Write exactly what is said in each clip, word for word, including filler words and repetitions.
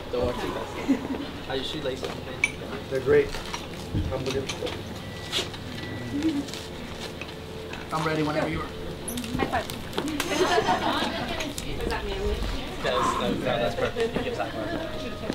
Don't watch too fast. How your shoelaces, man? They're great. Unbelievable. I'm ready whenever you are. High five. That's, no, that's perfect. You can talk about that.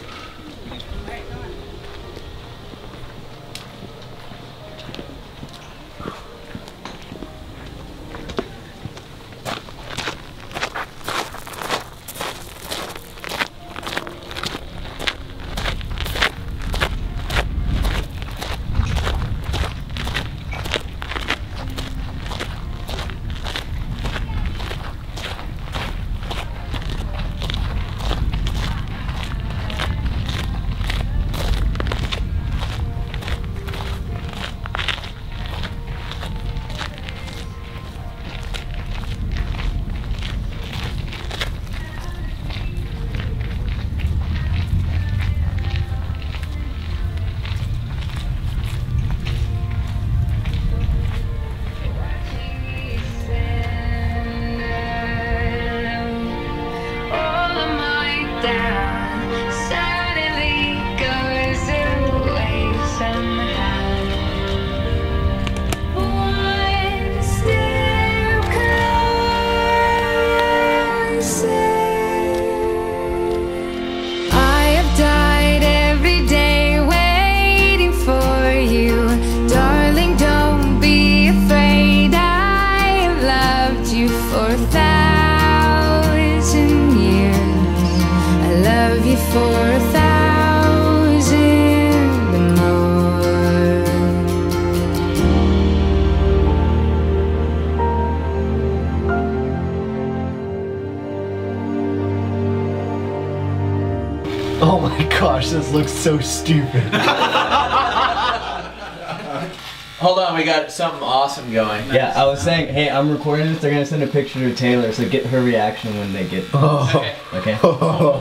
Oh my gosh, this looks so stupid. Hold on, we got something awesome going. Yeah, I was saying, hey, I'm recording this. They're gonna send a picture to Taylor, so get her reaction when they get. Oh. Okay. Okay. Oh.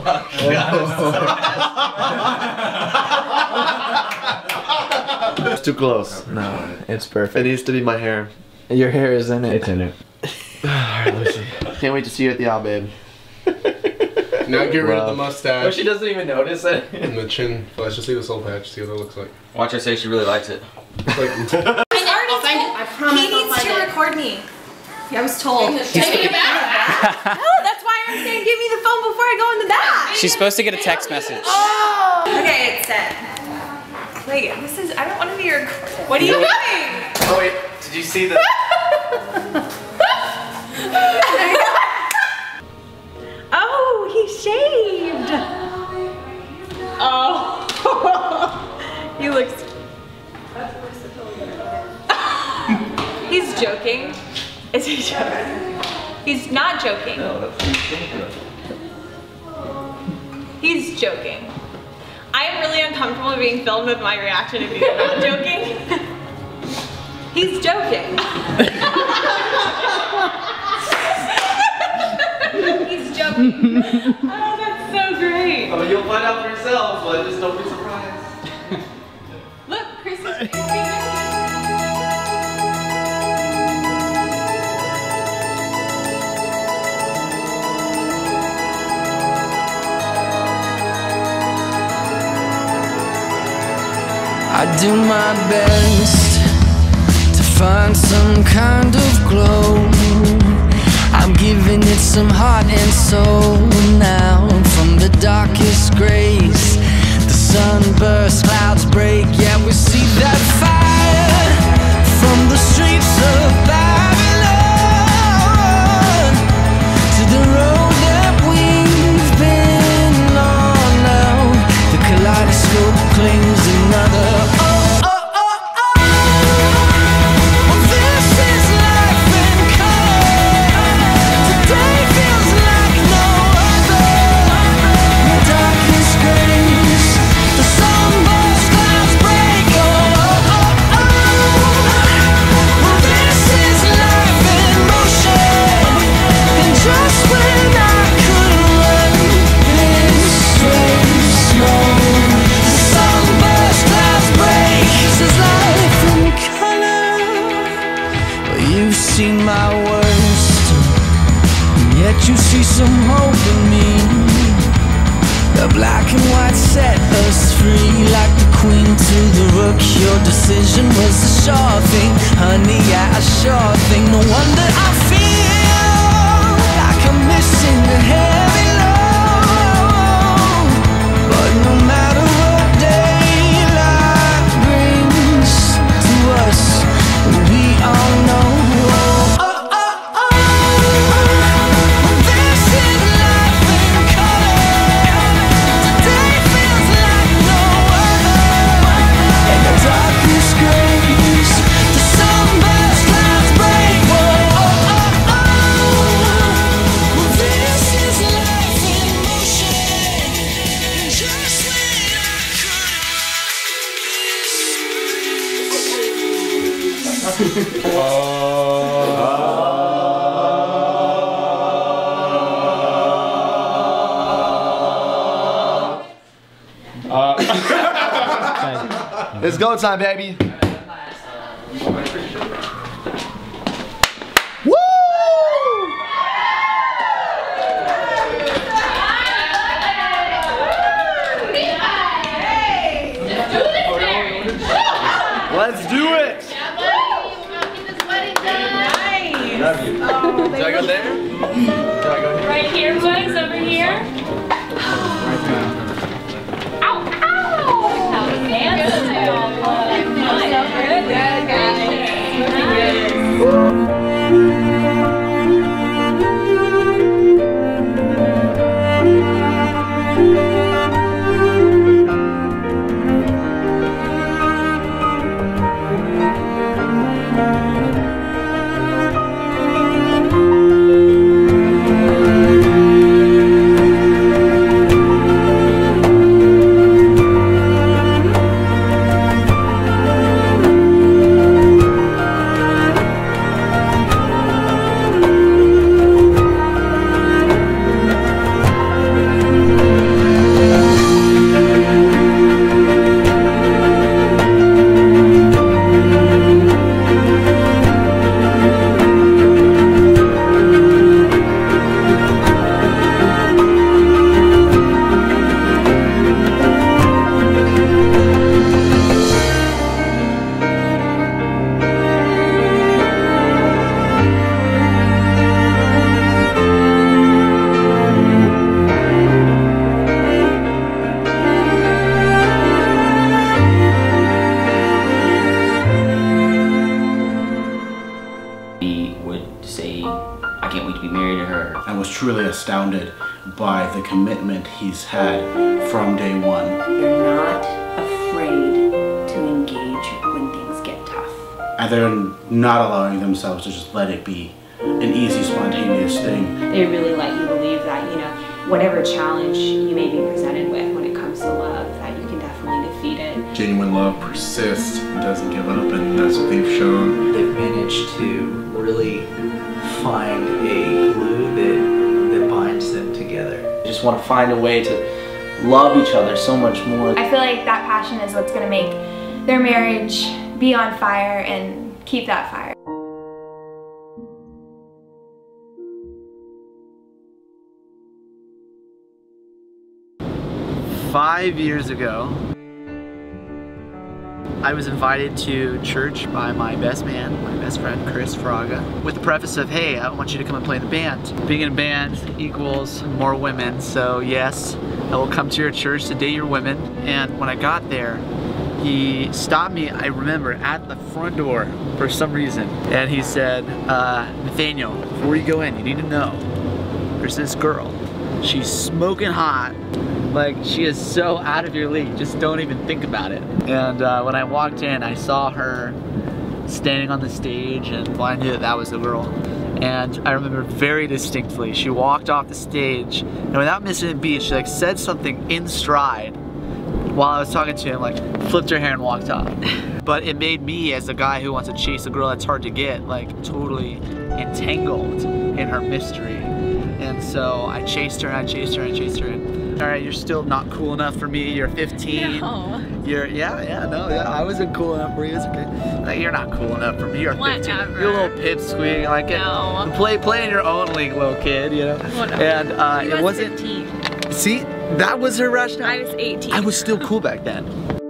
It's too close. No, it's perfect. It needs to be my hair. Your hair is in it. It's in it. Alright, let's see. Can't wait to see you at the Al, babe. Now get rid Wow. of the mustache Oh, she doesn't even notice it. and the chin. Let's just leave the soul patch, see what it looks like. Watch her say she really likes it. It's like I'll find it. I promise He needs to record me. I was told. Take it back. No, that's why I'm saying give me the phone before I go in the back. She's supposed to get a text message. Oh. Okay, it's set. Wait, this is, I don't want to be recorded. What are you doing? Oh wait, did you see the? Oh, he shaved. Oh. He looks. He's joking. Is he joking? He's not joking. He's joking. I am really uncomfortable being filmed with my reaction if he's not joking. He's joking. He's joking. Oh, that's so great. Oh, you'll find out for yourself, but just don't be surprised. Look, Chris is I do my best to find some kind of glow. I'm giving it some heart and soul now. From the darkest grays, the sunburst, clouds break. Yeah, we see that fire from the streets of Babylon to the road that we've been on now. The kaleidoscope claims another. Darkest set us free like the queen to the rook. Your decision was a sure thing, honey, yeah, a sure thing. No wonder I feel like I'm missing a heavy load. But no matter what daylight brings to us, we all know. It's go time, baby. Woo! Let's do it. Love you. Oh, do I go there? Do I go here? Right here, boys, over here. Ow, ow! That was handsome. Truly astounded by the commitment he's had from day one. They're not afraid to engage when things get tough. And they're not allowing themselves to just let it be an easy, spontaneous thing. They really let you believe that, you know, whatever challenge you may be presented with when it comes to love, that you can definitely defeat it. Genuine love persists and doesn't give up, and that's what they've shown. They've managed to really find a glue that binds them together. They just want to find a way to love each other so much more. I feel like that passion is what's going to make their marriage be on fire and keep that fire. Five years ago, I was invited to church by my best man, my best friend, Chris Fraga, with the preface of, hey, I want you to come and play in the band. Being in a band equals more women, so yes, I will come to your church to date your women. And when I got there, he stopped me, I remember, at the front door for some reason. And he said, uh, Nathaniel, before you go in, you need to know, there's this girl. She's smoking hot. Like, she is so out of your league, just don't even think about it. And uh, when I walked in, I saw her standing on the stage, and well, I knew that that was the girl. And I remember very distinctly, she walked off the stage, and without missing a beat, she like said something in stride while I was talking to him, like flipped her hair and walked off. But it made me, as a guy who wants to chase a girl that's hard to get, like totally entangled in her mystery. And so I chased her, and I chased her, and I chased her. And, all right, you're still not cool enough for me. You're fifteen. No. You're, yeah, yeah, no, yeah, I wasn't cool enough for you. It's okay. Like, you're not cool enough for me. You're fifteen. Whatever. You're a little pipsqueak. Like, no. Play, play in your own league, little kid, you know? Whatever. And uh, he it was wasn't. fifteen. See, That was her rationale? I was eighteen. I was still cool back then.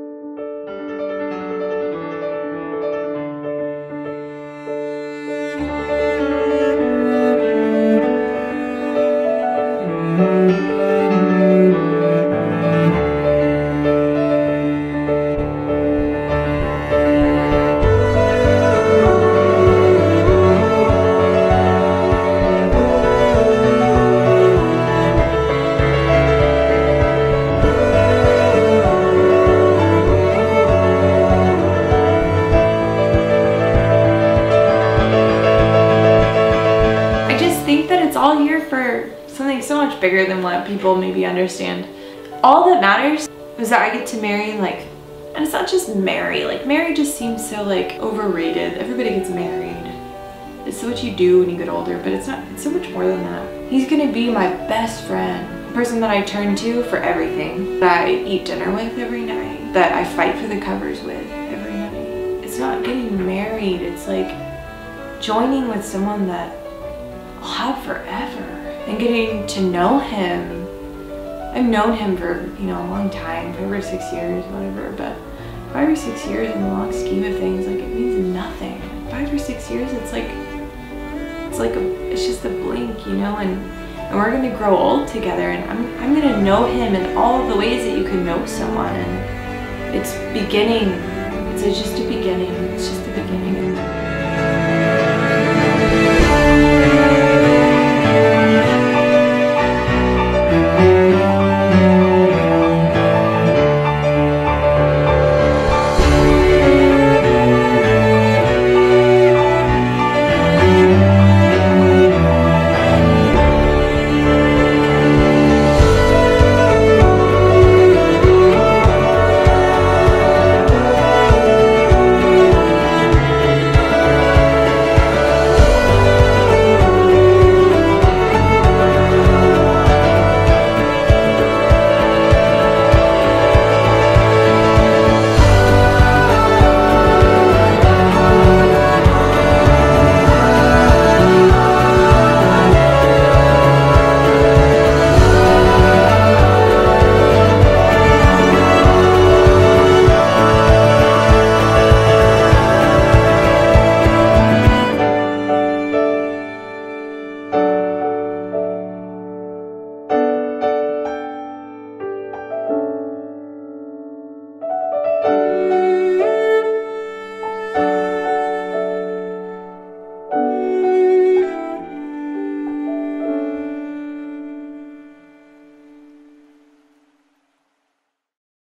all here for something so much bigger than what people maybe understand. All that matters is that I get to marry, like, and it's not just marry, like marry just seems so like overrated. Everybody gets married. It's what you do when you get older, but it's not, it's so much more than that. He's gonna be my best friend, the person that I turn to for everything, that I eat dinner with every night, that I fight for the covers with every night. It's not getting married, it's like joining with someone that I'll have forever and getting to know him. I've known him for, you know, a long time, five or six years, whatever, but five or six years in the long scheme of things, like, it means nothing. Five or six years, it's like, it's like a, it's just a blink, you know, and, and we're gonna grow old together, and I'm, I'm gonna know him in all of the ways that you can know someone, and it's beginning, it's just a beginning, it's just a beginning.